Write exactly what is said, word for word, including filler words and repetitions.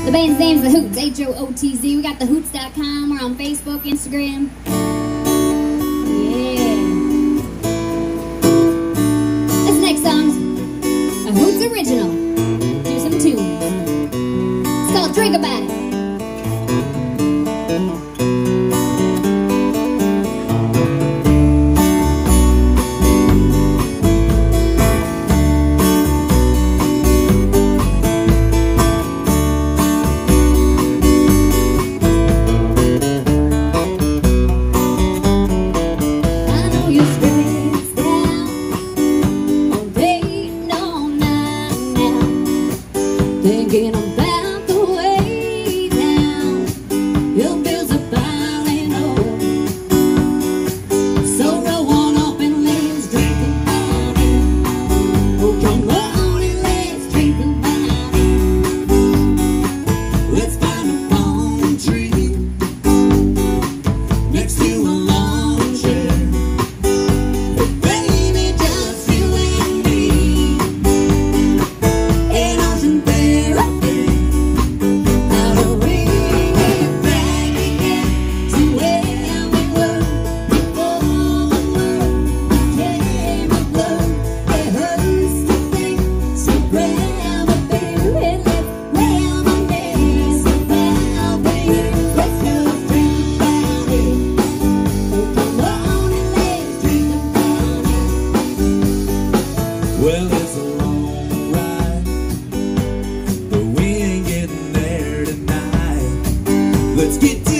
The band's name's the Hootz, H O O T Z. We got the Hootz dot com. We're on Facebook, Instagram. Yeah. This next song's a Hootz original. Do some tunes. It's called Drink About It. Thinking about the way down your bills are piling up, so roll on up and let's drink about it. Oh, come on and let's drink about it. Let's find a palm tree next to a lawn chair. Baby, just you and me, an ocean therapy. How to bring it back again to where we were before the world became a blur. It hurts to think, so grab a beer and let's reminisce about the years. Let's just drink about it. Oh, come on and let's drink about it. Well, it's a long ride, but we ain't getting there tonight. Let's get